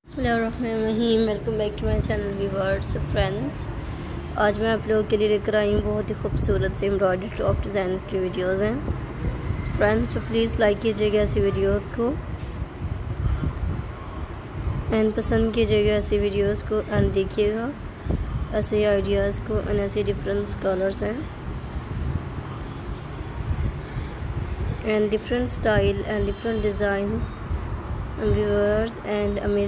बिस्मिल्लाहिर्रहमानिर्रहीम। Welcome back to my channel viewers friends. आज मैं आप लोगों के लिए लेकर आई हूँ बहुत ही खूबसूरत से एम्ब्रॉयडरी टॉप डिज़ाइन की वीडियोज़ हैं फ्रेंड्स। तो प्लीज़ लाइक कीजिएगा ऐसी वीडियो को एंड पसंद कीजिएगा ऐसी वीडियोज़ को एंड देखिएगा ऐसे आइडियाज़ को एंड ऐसे डिफरेंट कलर्स हैं and different style and different designs viewers and amazing